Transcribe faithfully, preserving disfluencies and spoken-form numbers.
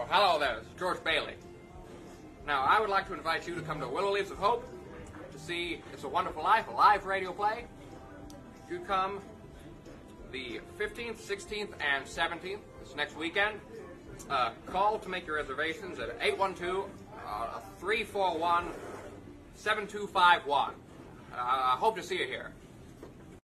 hello there. This is George Bailey. Now, I would like to invite you to come to Willow Leaves of Hope to see It's a Wonderful Life, a live radio play. You come the fifteenth, sixteenth, and seventeenth, this next weekend. Uh, call to make your reservations at eight one two, three four one, seven two five one. Uh, I hope to see you here.